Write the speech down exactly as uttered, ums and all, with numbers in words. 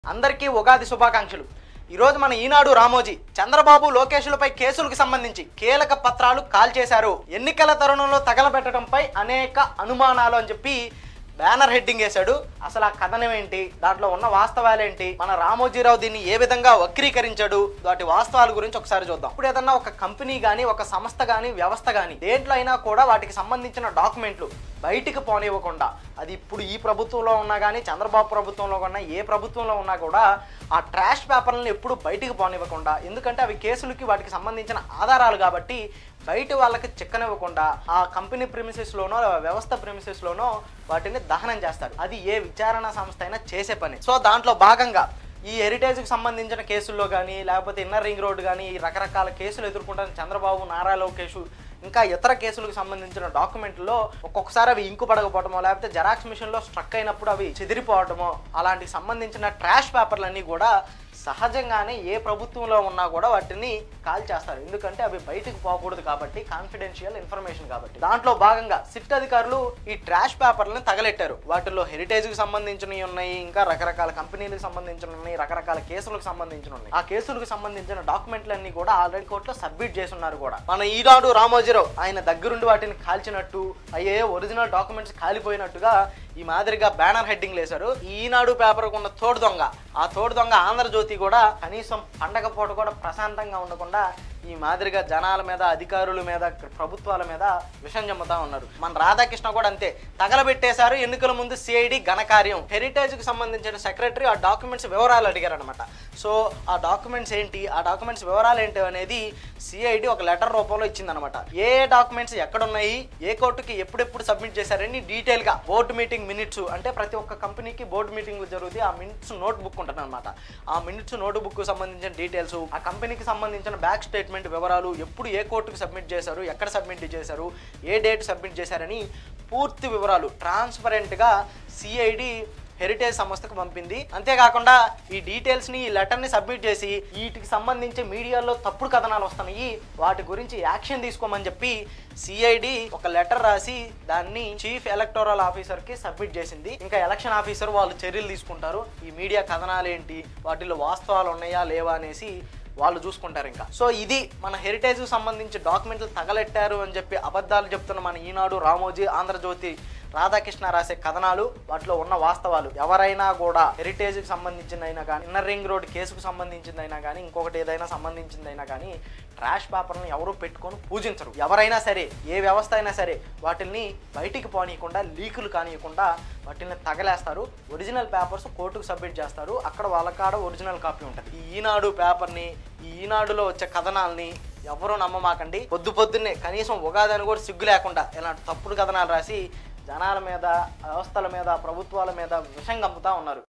అందరికీ ఉగాది శుభాకాంక్షలు। ఈ రోజు మన ఈనాడు రామోజీ చంద్రబాబు లోకేష్లపై కేసులకు సంబంధించి కీలక పత్రాలు కాల్ చేశారు। ఎన్నికల తరుణంలో తగలబెట్టడంపై అనేక అనుమానాలు అని చెప్పి బ్యానర్ హెడ్డింగ్ వేశాడు। అసలు ఆ కథనం ఏంటి, దాంట్లో ఉన్న వాస్తవాలు ఏంటి, మన రామోజీరావు దీన్ని ఏ విధంగా వక్రీకరించాడు, వాటి వాస్తవాల గురించి ఒకసారి చూద్దాం। ఇప్పుడు ఏదన్నా ఒక కంపెనీ కానీ ఒక సంస్థ కానీ వ్యవస్థ కానీ దేంట్లో అయినా కూడా వాటికి సంబంధించిన డాక్యుమెంట్లు బయటికి పోనివ్వకుండా, అది ఇప్పుడు ఈ ప్రభుత్వంలో ఉన్నా కానీ చంద్రబాబు ప్రభుత్వంలో ఉన్నా ఏ ప్రభుత్వంలో ఉన్నా కూడా ఆ ట్రాష్ పేపర్లను ఎప్పుడు బయటికి పోనివ్వకుండా, ఎందుకంటే అవి కేసులకి వాటికి సంబంధించిన ఆధారాలు కాబట్టి బయట వాళ్ళకి చిక్కనివ్వకుండా ఆ కంపెనీ ప్రిమిసెస్లోనో వ్యవస్థ ప్రిమిసెస్లోనో వాటిని దహనం చేస్తారు। అది ఏ విచారణ సంస్థ అయినా చేసే పని। సో దాంట్లో భాగంగా ఈ హెరిటేజ్కి సంబంధించిన కేసుల్లో కానీ లేకపోతే ఇన్నర్ రింగ్ రోడ్ కానీ ఈ రకరకాల కేసులు ఎదుర్కొంటారు చంద్రబాబు, నారా లోకేష్, ఇంకా ఇతర కేసులకు సంబంధించిన డాక్యుమెంట్లో ఒక్కొక్కసారి అవి ఇంకు పడకపోవటమో లేకపోతే జెరాక్స్ మిషన్లో స్ట్రక్ అయినప్పుడు అవి చెదిరిపోవటమో అలాంటికి సంబంధించిన ట్రాష్ పేపర్లన్నీ కూడా సహజంగానే ఏ ప్రభుత్వంలో ఉన్నా కూడా వాటిని కాల్ చేస్తారు, ఎందుకంటే అవి బయటకు పోకూడదు కాబట్టి, కాన్ఫిడెన్షియల్ ఇన్ఫర్మేషన్ కాబట్టి। దాంట్లో భాగంగా సిట్ అధికారులు ఈ ట్రాష్ పేపర్లను తగలెట్టారు। వాటిల్లో హెరిటేజ్కి సంబంధించినవి ఉన్నాయి, ఇంకా రకరకాల కంపెనీలకు సంబంధించిన ఉన్నాయి, రకరకాల కేసులకు సంబంధించిన ఉన్నాయి। ఆ కేసులకు సంబంధించిన డాక్యుమెంట్లన్నీ కూడా ఆల్రెడీ కోర్టులో సబ్మిట్ చేసి ఉన్నారు కూడా। మన ఈనాడు రామోజీరావు ఆయన దగ్గరుండి వాటిని కాల్చినట్టు, అయ్యే ఒరిజినల్ డాక్యుమెంట్స్ కాలిపోయినట్టుగా ఈ మాదిరిగా బ్యానర్ హెడ్డింగ్ వేశారు। ఈనాడు పేపర్కు ఉన్న తోడు దొంగ, ఆ తోడు దొంగ ఆంధ్రజ్యోతి కూడా కనీసం పండగ పూట కూడా ప్రశాంతంగా ఉండకుండా ఈ మాదిరిగా జనాల మీద, అధికారుల మీద, ప్రభుత్వాల మీద విషం జమ్ముతా ఉన్నారు। మన రాధాకృష్ణ కూడా అంతే, తగలబెట్టేశారు ఎన్నికల ముందు సిఐడి ఘనకార్యం। హెరిటేజ్కి సంబంధించిన సెక్రటరీ ఆ డాక్యుమెంట్స్ వివరాలు అడిగారు అనమాట। సో ఆ డాక్యుమెంట్స్ ఏంటి, ఆ డాక్యుమెంట్స్ వివరాలు ఏంటి అనేది సిఐడి ఒక లెటర్ రూపంలో ఇచ్చిందనమాట। ఏ ఏ డాక్యుమెంట్స్ ఎక్కడున్నాయి, ఏ కోర్టుకి ఎప్పుడెప్పుడు సబ్మిట్ చేశారని డీటెయిల్గా బోర్డు మీటింగ్ మినిట్స్, అంటే ప్రతి ఒక్క కంపెనీకి బోర్డు మీటింగ్లు జరుగుతాయి, ఆ మినిట్స్ నోట్ బుక్ ఉంటుంది అనమాట। ఆ మినిట్స్ నోట్ బుక్ సంబంధించిన డీటెయిల్స్, ఆ కంపెనీకి సంబంధించిన బ్యాక్ స్టేట్మెంట్ వివరాలు, ఎప్పుడు ఏ కోర్టుకు సబ్మిట్ చేశారు, ఎక్కడ సబ్మిట్ చేశారు, ఏ డేట్ సబ్మిట్ చేశారని పూర్తి వివరాలు ట్రాన్స్పరెంట్గా సిఐడి హెరిటేజ్ సంస్థకు పంపింది। అంతేకాకుండా ఈ డీటెయిల్స్ని, ఈ లెటర్ని సబ్మిట్ చేసి వీటికి సంబంధించి మీడియాలో తప్పుడు కథనాలు వస్తున్నాయి, వాటి గురించి యాక్షన్ తీసుకోమని చెప్పి సిఐడి ఒక లెటర్ రాసి దాన్ని చీఫ్ ఎలక్టోరల్ ఆఫీసర్కి సబ్మిట్ చేసింది। ఇంకా ఎలక్షన్ ఆఫీసర్ వాళ్ళు చర్యలు తీసుకుంటారు, ఈ మీడియా కథనాలు ఏంటి, వాటిలో వాస్తవాలు ఉన్నాయా లేవా అనేసి వాళ్ళు చూసుకుంటారు ఇంకా। సో ఇది మన హెరిటేజ్కి సంబంధించి డాక్యుమెంట్లు తగలెట్టారు అని చెప్పి అబద్ధాలు చెప్తున్న మన ఈనాడు, రామోజీ, ఆంధ్రజ్యోతి, రాధాకృష్ణ రాసే కథనాలు, వాటిలో ఉన్న వాస్తవాలు। ఎవరైనా కూడా హెరిటేజ్కి సంబంధించిందైనా కానీ, ఇన్నర్ రింగ్ రోడ్ కేసుకు సంబంధించిందైనా కానీ, ఇంకొకటి ఏదైనా సంబంధించిందైనా కానీ ట్రాష్ పేపర్ని ఎవరు పెట్టుకొని పూజించరు। ఎవరైనా సరే, ఏ వ్యవస్థ అయినా సరే వాటిని బయటికి పోనీయకుండా, లీకులు కానియకుండా వాటిని తగలేస్తారు। ఒరిజినల్ పేపర్స్ కోర్టుకు సబ్మిట్ చేస్తారు, అక్కడ వాళ్ళ కాడ ఒరిజినల్ కాపీ ఉంటుంది। ఈ ఈనాడు పేపర్ని, ఈ ఈనాడులో వచ్చే కథనాలని ఎవరూ నమ్మమాకండి। పొద్దు పొద్దున్నే కనీసం ఉగాది అని కూడా సిగ్గు లేకుండా ఇలాంటి తప్పుడు కథనాలు రాసి జనాల మీద, వ్యవస్థల మీద, ప్రభుత్వాల మీద విషం కమ్ముతా ఉన్నారు।